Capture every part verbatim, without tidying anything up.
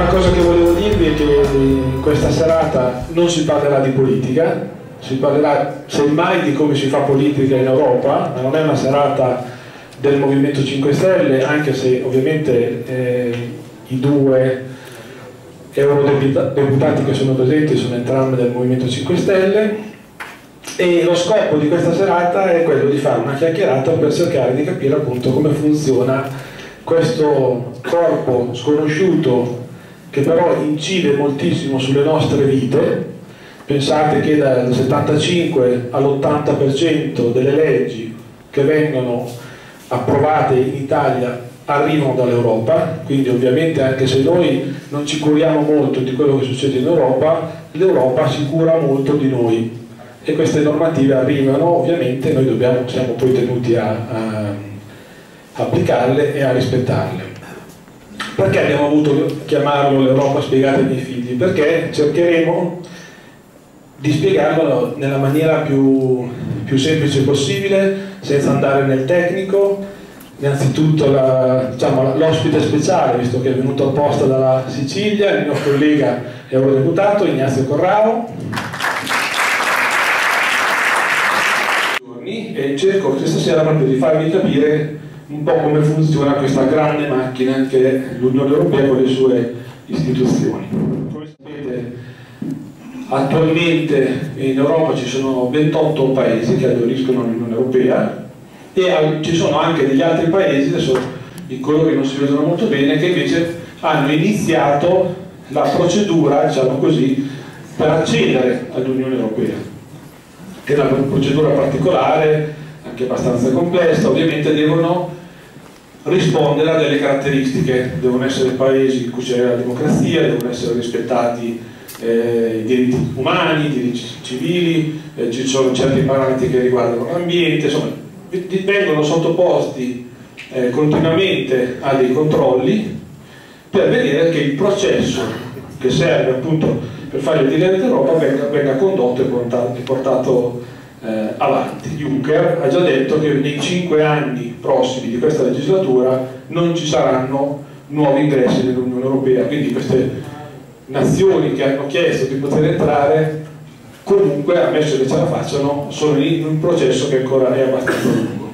Una cosa che volevo dirvi è che in questa serata non si parlerà di politica, si parlerà semmai di come si fa politica in Europa, ma non è una serata del Movimento cinque Stelle, anche se ovviamente eh, i due eurodeputati che sono presenti sono entrambi del Movimento cinque Stelle, e lo scopo di questa serata è quello di fare una chiacchierata per cercare di capire appunto come funziona questo corpo sconosciuto che però incide moltissimo sulle nostre vite. Pensate che dal settantacinque all'ottanta per cento delle leggi che vengono approvate in Italia arrivano dall'Europa, quindi ovviamente anche se noi non ci curiamo molto di quello che succede in Europa, l'Europa si cura molto di noi e queste normative arrivano, ovviamente noi dobbiamo, siamo poi tenuti a, a applicarle e a rispettarle. Perché abbiamo voluto chiamarlo l'Europa spiegata ai miei figli? Perché cercheremo di spiegarlo nella maniera più, più semplice possibile, senza andare nel tecnico. Innanzitutto la, diciamo, l'ospite speciale, visto che è venuto apposta dalla Sicilia, il mio collega eurodeputato Ignazio Corrao, e cerco questa sera proprio di farvi capire un po' come funziona questa grande macchina che è l'Unione Europea con le sue istituzioni. Come sapete, attualmente in Europa ci sono ventotto paesi che aderiscono all'Unione Europea e ci sono anche degli altri paesi, adesso i colori non si vedono molto bene, che invece hanno iniziato la procedura, diciamo così, per accedere all'Unione Europea. È una procedura particolare, anche abbastanza complessa, ovviamente devono rispondere a delle caratteristiche, devono essere paesi in cui c'è la democrazia, devono essere rispettati eh, i diritti umani, i diritti civili, eh, ci sono certi parametri che riguardano l'ambiente, insomma vengono sottoposti eh, continuamente a dei controlli per vedere che il processo che serve appunto per fare il diritto d'Europa venga, venga condotto e portato, e portato eh, avanti. Juncker ha già detto che nei cinque anni prossimi di questa legislatura non ci saranno nuovi ingressi nell'Unione Europea, quindi queste nazioni che hanno chiesto di poter entrare comunque, ammesso che ce la facciano, sono in un processo che ancora è abbastanza lungo.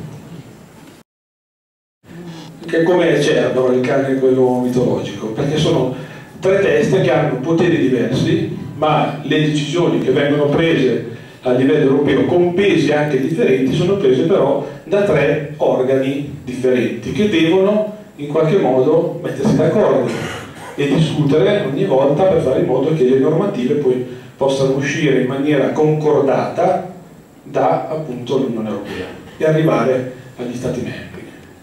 Che come Cerbero, il cane quello mitologico, perché sono tre teste che hanno poteri diversi, ma le decisioni che vengono prese a livello europeo con pesi anche differenti sono prese però da tre organi differenti che devono in qualche modo mettersi d'accordo e discutere ogni volta per fare in modo che le normative poi possano uscire in maniera concordata da appunto l'Unione Europea e arrivare agli Stati membri.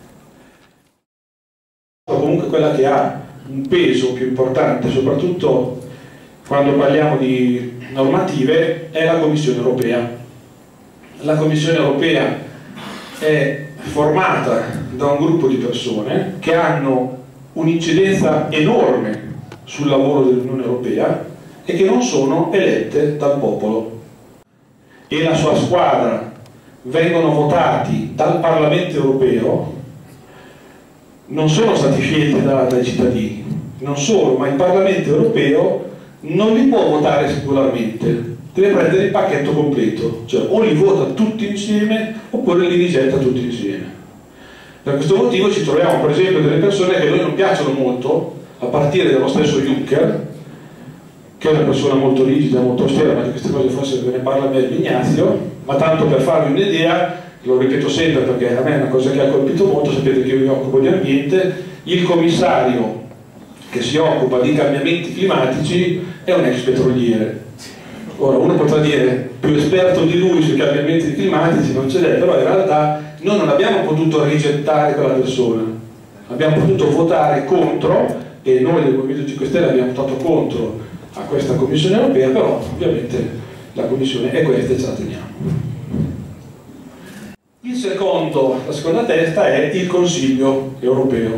Comunque quella che ha un peso più importante, soprattutto quando parliamo di normative, è la Commissione Europea. La Commissione Europea è formata da un gruppo di persone che hanno un'incidenza enorme sul lavoro dell'Unione Europea e che non sono elette dal popolo. E la sua squadra vengono votati dal Parlamento Europeo, non sono stati scelti da, dai cittadini, non solo, ma il Parlamento Europeo non li può votare singolarmente, deve prendere il pacchetto completo, cioè o li vota tutti insieme oppure li rigetta tutti insieme. Per questo motivo ci troviamo per esempio delle persone che a noi non piacciono molto, a partire dallo stesso Juncker, che è una persona molto rigida, molto austera, ma di queste cose forse ve ne parla meglio Ignazio, ma tanto per farvi un'idea, lo ripeto sempre perché a me è una cosa che ha colpito molto, sapete che io mi occupo di ambiente, il commissario che si occupa di cambiamenti climatici è un ex petroliere. Ora uno potrà dire più esperto di lui sui cambiamenti climatici non ce l'è, però in realtà noi non abbiamo potuto rigettare quella persona, abbiamo potuto votare contro e noi del Movimento cinque Stelle abbiamo votato contro a questa Commissione Europea, però ovviamente la Commissione è questa e ce la teniamo. Il secondo, la seconda testa è il Consiglio Europeo.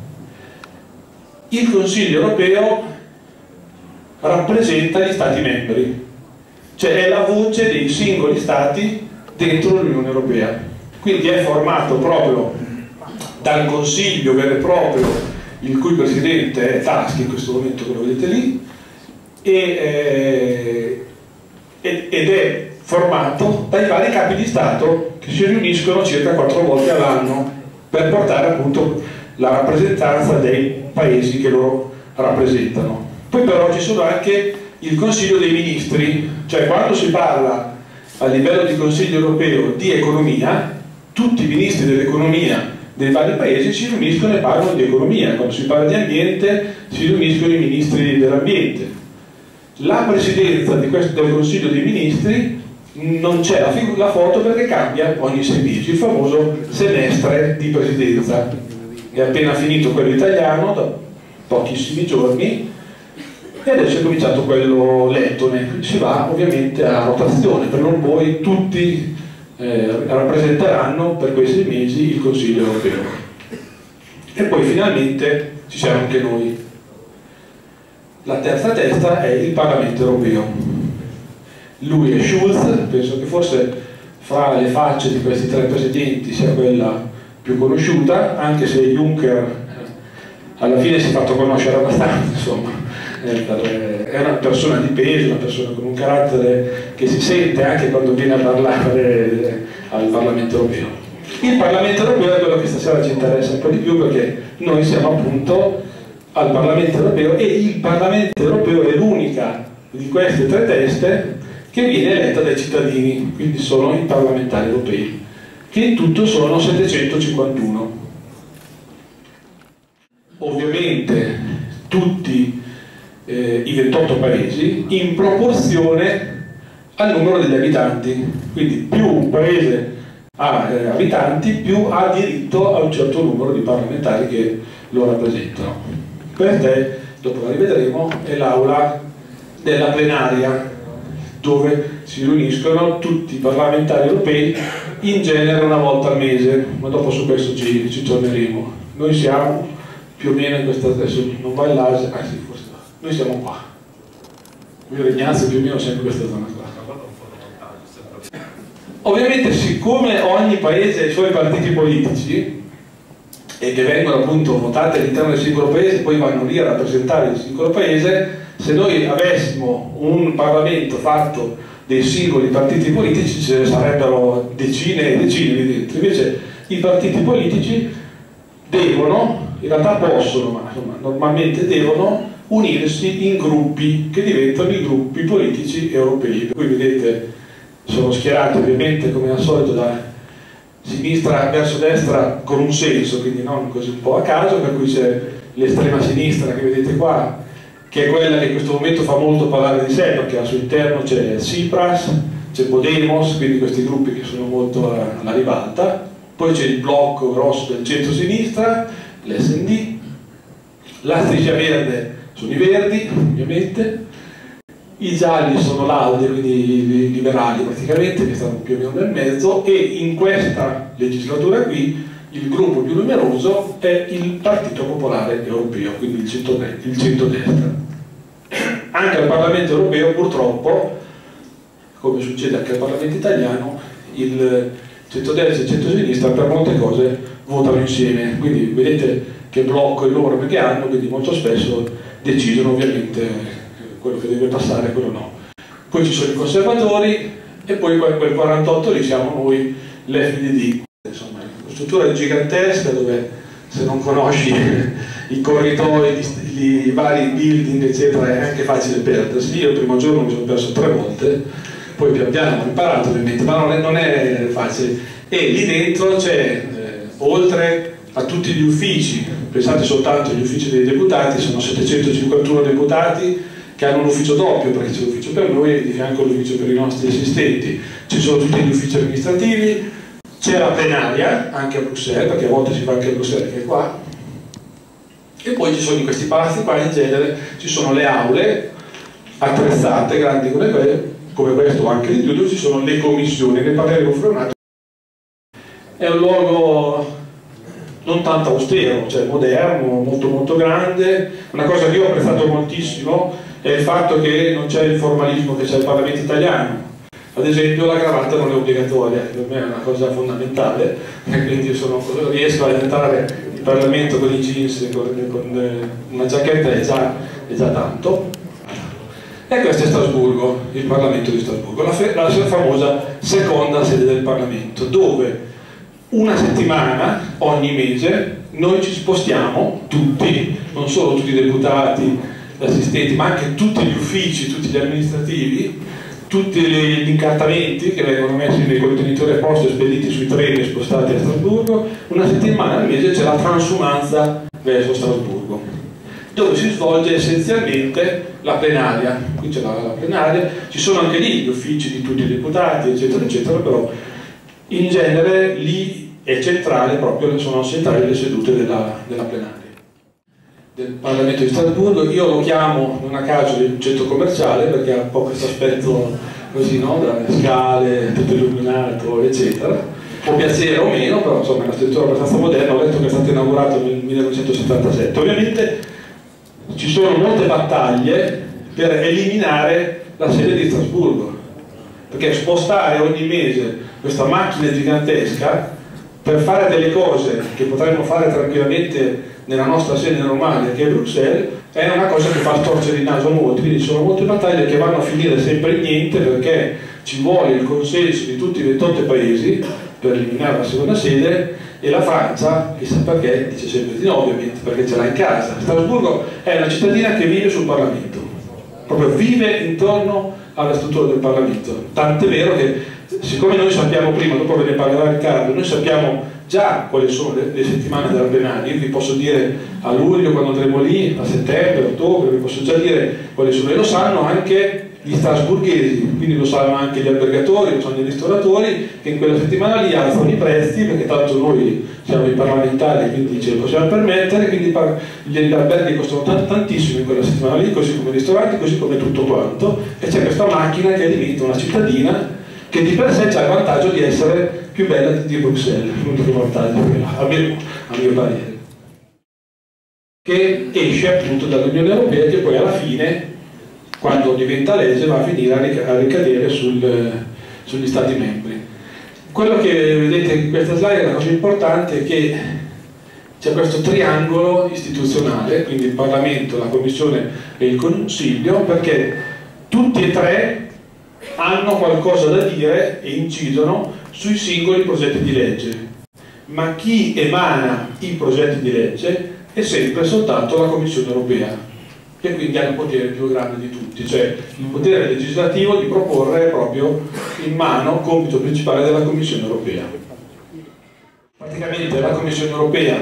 Il Consiglio Europeo rappresenta gli Stati membri, cioè è la voce dei singoli Stati dentro l'Unione Europea. Quindi è formato proprio dal Consiglio vero e proprio, il cui presidente è Tusk, in questo momento che lo vedete lì, e, eh, ed è formato dai vari capi di Stato che si riuniscono circa quattro volte all'anno per portare appunto la rappresentanza dei paesi che loro rappresentano. Poi però ci sono anche il Consiglio dei Ministri, cioè quando si parla a livello di Consiglio europeo di economia, tutti i ministri dell'economia dei vari paesi si riuniscono e parlano di economia. Quando si parla di ambiente si riuniscono i ministri dell'ambiente. La presidenza di questo, del Consiglio dei Ministri non c'è la, la foto perché cambia ogni sei mesi, il famoso semestre di presidenza. È appena finito quello italiano da pochissimi giorni e adesso è cominciato quello lettone. Si va ovviamente a rotazione, per non voi tutti eh, rappresenteranno per quei sei mesi il Consiglio europeo. E poi finalmente ci siamo anche noi. La terza testa è il Parlamento europeo. Lui è Schulz, penso che forse fra le facce di questi tre presidenti sia quella più conosciuta, anche se Juncker alla fine si è fatto conoscere abbastanza, insomma, è una persona di peso, una persona con un carattere che si sente anche quando viene a parlare al Parlamento europeo. Il Parlamento europeo è quello che stasera ci interessa un po' di più, perché noi siamo appunto al Parlamento europeo e il Parlamento europeo è l'unica di queste tre teste che viene eletta dai cittadini, quindi sono i parlamentari europei, che in tutto sono settecentocinquantuno. Ovviamente tutti eh, i ventotto paesi in proporzione al numero degli abitanti, quindi più un paese ha eh, abitanti più ha diritto a un certo numero di parlamentari che lo rappresentano. Questa è, dopo la rivedremo, è l'aula della plenaria, dove si riuniscono tutti i parlamentari europei, in genere una volta al mese, ma dopo su questo ci, ci torneremo. Noi siamo più o meno in questa, adesso non va in là, ah sì, forse va. Noi siamo qua. Io Regnazio più o meno sempre in questa zona qua. Ovviamente, siccome ogni paese ha i suoi partiti politici e che vengono appunto votati all'interno del singolo paese, poi vanno lì a rappresentare il singolo paese, se noi avessimo un Parlamento fatto dei singoli partiti politici ce ne sarebbero decine e decine di dentro. Invece i partiti politici devono, in realtà possono, ma insomma, normalmente devono unirsi in gruppi che diventano i gruppi politici europei. Per cui vedete, sono schierati ovviamente come al solito da sinistra verso destra con un senso, quindi non così un po' a caso, per cui c'è l'estrema sinistra che vedete qua, che è quella che in questo momento fa molto parlare di sé, perché al suo interno c'è Tsipras, c'è Podemos, quindi questi gruppi che sono molto alla ribalta. Poi c'è il blocco grosso del centro-sinistra, l'S and D, la striscia verde sono i verdi, ovviamente, i gialli sono l'Alde, quindi i liberali praticamente, che stanno più o meno nel mezzo, e in questa legislatura qui il gruppo più numeroso è il Partito Popolare Europeo, quindi il centrodestra. Il centrodestra. Anche al Parlamento Europeo, purtroppo, come succede anche al Parlamento Italiano, il centrodestra e il centrosinistra per molte cose votano insieme, quindi vedete che blocco enorme che hanno, quindi molto spesso decidono ovviamente quello che deve passare e quello no. Poi ci sono i conservatori e poi quel quarantotto lì siamo noi, l'F D D. Insomma, è una struttura gigantesca dove se non conosci i corridoi, i vari building eccetera è anche facile perdersi. Io il primo giorno mi sono perso tre volte, poi pian piano ho imparato ovviamente, ma non è, non è facile. E lì dentro c'è, eh, oltre a tutti gli uffici, pensate soltanto agli uffici dei deputati, sono settecentocinquantuno deputati che hanno un ufficio doppio, perché c'è l'ufficio per noi e di fianco l'ufficio per i nostri assistenti, ci sono tutti gli uffici amministrativi, c'è la plenaria anche a Bruxelles, perché a volte si fa anche a Bruxelles che è qua, e poi ci sono in questi palazzi qua in genere ci sono le aule attrezzate, grandi come, que come questo o anche di più, dove ci sono le commissioni, ne parleremo fra un attimo. È un luogo non tanto austero, cioè moderno, molto molto grande. Una cosa che io ho apprezzato moltissimo è il fatto che non c'è il formalismo che c'è al Parlamento italiano. Ad esempio la cravatta non è obbligatoria, per me è una cosa fondamentale, e quindi sono, riesco ad entrare Parlamento con i jeans, con, con una giacchetta è già, è già tanto. E questo è Strasburgo, il Parlamento di Strasburgo, la, la famosa seconda sede del Parlamento, dove una settimana ogni mese noi ci spostiamo tutti, non solo tutti i deputati, gli assistenti, ma anche tutti gli uffici, tutti gli amministrativi, tutti gli incartamenti che vengono messi nei contenitori a posto e spediti sui treni e spostati a Strasburgo. Una settimana al mese c'è la transumanza verso Strasburgo, dove si svolge essenzialmente la plenaria. Qui c'è la, la plenaria, ci sono anche lì gli uffici di tutti i deputati, eccetera, eccetera, però in genere lì è centrale, proprio sono centrali le sedute della, della plenaria del Parlamento di Strasburgo. Io lo chiamo non a caso il centro commerciale perché ha un po' questo aspetto così, no? Da scale, tutto illuminato, eccetera. Può piacere o meno, però insomma è una struttura abbastanza moderna. Ho letto che è stato inaugurato nel millenovecentosettantasette. Ovviamente ci sono molte battaglie per eliminare la sede di Strasburgo, perché spostare ogni mese questa macchina gigantesca per fare delle cose che potremmo fare tranquillamente nella nostra sede normale, che è Bruxelles, è una cosa che fa storcere il naso a molti. Quindi ci sono molte battaglie che vanno a finire sempre in niente, perché ci vuole il consenso di tutti i ventotto paesi per eliminare la seconda sede, e la Francia, chissà perché, dice sempre di no, ovviamente, perché ce l'ha in casa. Strasburgo è una cittadina che vive sul Parlamento, proprio vive intorno alla struttura del Parlamento, tant'è vero che, siccome noi sappiamo prima, dopo ve ne parlerà Riccardo, noi sappiamo già quali sono le, le settimane della plenaria. Io vi posso dire a luglio quando andremo lì, a settembre, a ottobre, vi posso già dire quali sono, e lo sanno anche gli strasburghesi, quindi lo sanno anche gli albergatori, lo sanno i ristoratori, che in quella settimana lì alzano i prezzi, perché tanto noi siamo i parlamentari, quindi ce li possiamo permettere, quindi gli alberghi costano tanto, tantissimo in quella settimana lì, così come i ristoranti, così come tutto quanto, e c'è questa macchina che diventa una cittadina che di per sé ha il vantaggio di essere più bella di Bruxelles, l'unico vantaggio che ha, a mio, a mio parere, che esce appunto dall'Unione Europea, che poi alla fine, quando diventa legge, va a finire a ricadere sul, sugli Stati membri. Quello che vedete in questa slide, la cosa importante, è che c'è questo triangolo istituzionale, quindi il Parlamento, la Commissione e il Consiglio, perché tutti e tre hanno qualcosa da dire e incidono sui singoli progetti di legge, ma chi emana i progetti di legge è sempre soltanto la Commissione Europea, che quindi ha il potere più grande di tutti, cioè il potere legislativo di proporre proprio in mano, compito principale della Commissione Europea. Praticamente la Commissione Europea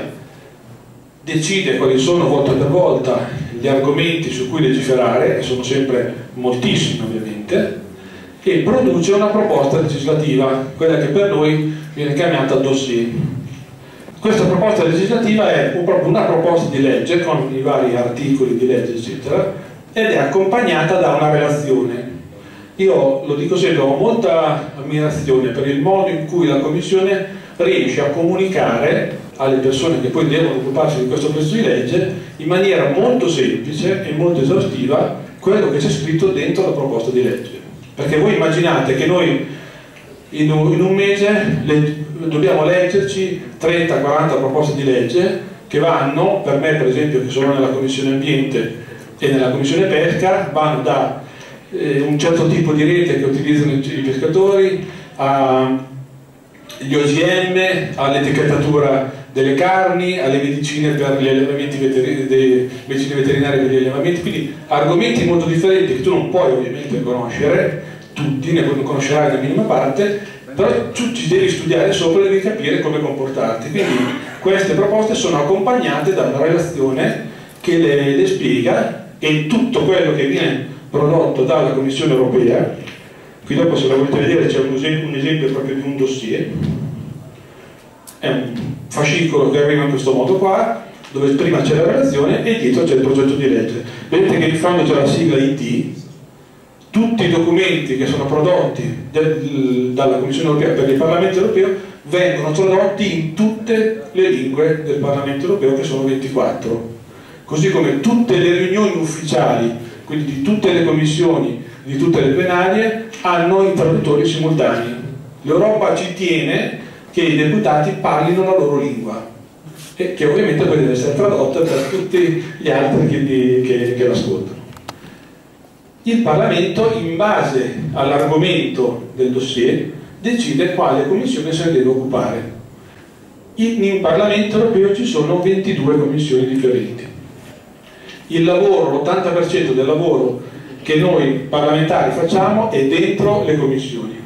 decide quali sono volta per volta gli argomenti su cui legiferare, che sono sempre moltissimi ovviamente, e produce una proposta legislativa, quella che per noi viene chiamata dossier. Questa proposta legislativa è proprio una proposta di legge con i vari articoli di legge eccetera, ed è accompagnata da una relazione. Io lo dico sempre, ho molta ammirazione per il modo in cui la Commissione riesce a comunicare alle persone che poi devono occuparsi di questo pezzo di legge in maniera molto semplice e molto esaustiva quello che c'è scritto dentro la proposta di legge. Perché voi immaginate che noi in un, in un mese le, dobbiamo leggerci trenta quaranta proposte di legge che vanno, per me per esempio che sono nella Commissione Ambiente e nella Commissione Pesca, vanno da eh, un certo tipo di rete che utilizzano i, i pescatori, agli O G M, all'etichettatura delle carni, alle medicine per gli allevamenti veterinari, delle medicine veterinarie per gli allevamenti, quindi argomenti molto differenti che tu non puoi ovviamente conoscere tutti, ne conoscerai la minima parte, però tu ci devi studiare sopra e devi capire come comportarti. Quindi queste proposte sono accompagnate da una relazione che le, le spiega, e tutto quello che viene prodotto dalla Commissione Europea, qui dopo se lo volete vedere c'è un esempio, un esempio proprio di un dossier, è un fascicolo che arriva in questo modo qua, dove prima c'è la relazione e dietro c'è il progetto di legge. Vedete che in fondo c'è la sigla I T. Tutti i documenti che sono prodotti del, dalla Commissione Europea per il Parlamento Europeo vengono tradotti in tutte le lingue del Parlamento Europeo, che sono ventiquattro, così come tutte le riunioni ufficiali, quindi di tutte le commissioni, di tutte le plenarie, hanno i traduttori simultanei. L'Europa ci tiene che i deputati parlino la loro lingua, e che ovviamente poi deve essere tradotta per tutti gli altri che, che, che l'ascoltano. Il Parlamento, in base all'argomento del dossier, decide quale commissione se ne deve occupare. In, in Parlamento europeo ci sono ventidue commissioni differenti. Il lavoro, l'ottanta per cento del lavoro che noi parlamentari facciamo è dentro le commissioni.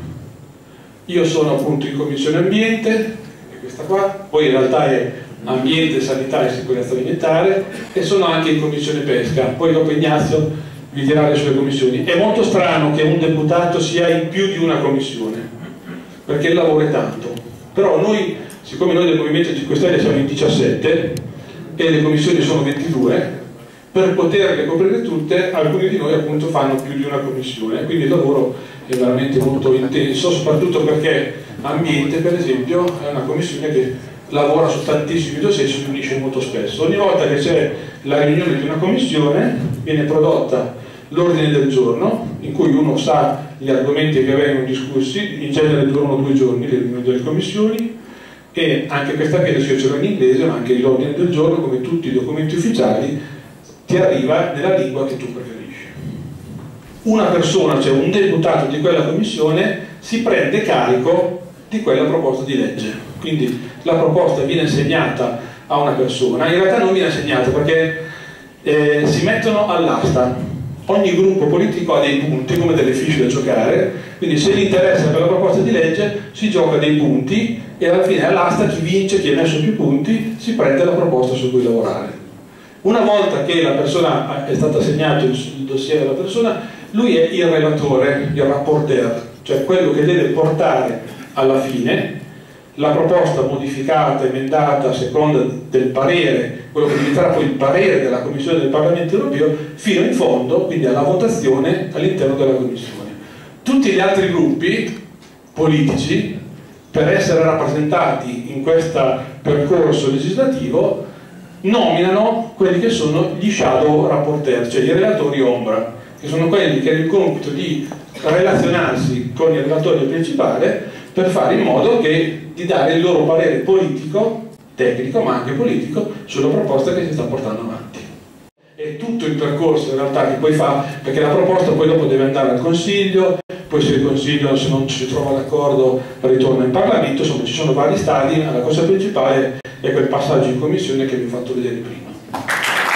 Io sono appunto in commissione ambiente, è questa qua, poi in realtà è ambiente, sanità e sicurezza alimentare, e sono anche in commissione pesca, poi dopo Ignazio vi dirà le sue commissioni. È molto strano che un deputato sia in più di una commissione, perché il lavoro è tanto, però noi, siccome noi del Movimento cinque Stelle siamo in diciassette e le commissioni sono ventidue, per poterle coprire tutte, alcuni di noi appunto fanno più di una commissione, quindi il lavoro è veramente molto intenso, soprattutto perché ambiente, per esempio, è una commissione che lavora su tantissimi dossier e si riunisce molto spesso. Ogni volta che c'è la riunione di una commissione viene prodotta l'ordine del giorno, in cui uno sa gli argomenti che vengono discussi, in genere durano due giorni le riunioni delle commissioni, e anche questa che adesso io ce l'ho in inglese, ma anche l'ordine del giorno, come tutti i documenti ufficiali, ti arriva nella lingua che tu preferisci. Una persona, cioè un deputato di quella commissione, si prende carico di quella proposta di legge. Quindi la proposta viene assegnata a una persona, in realtà non viene assegnata perché eh, si mettono all'asta. Ogni gruppo politico ha dei punti, come delle fiche da giocare, quindi se gli interessa per la proposta di legge si gioca dei punti e alla fine all'asta chi vince, chi ha messo più punti, si prende la proposta su cui lavorare. Una volta che la persona è stato assegnato il dossier alla persona, lui è il relatore, il rapporteur, cioè quello che deve portare alla fine la proposta modificata, emendata a seconda del parere, quello che diventerà poi il parere della Commissione del Parlamento Europeo, fino in fondo, quindi alla votazione all'interno della Commissione. Tutti gli altri gruppi politici, per essere rappresentati in questo percorso legislativo, nominano quelli che sono gli shadow rapporteur, cioè i relatori ombra, che sono quelli che hanno il compito di relazionarsi con il relatore principale per fare in modo che, di dare il loro parere politico, tecnico ma anche politico, sulla proposta che si sta portando avanti. È tutto il percorso in realtà che poi fa, perché la proposta poi dopo deve andare al Consiglio, poi se il Consiglio, se non ci si trova d'accordo, ritorna in Parlamento, insomma ci sono vari stadi, ma la cosa principale è quel passaggio in Commissione che vi ho fatto vedere prima.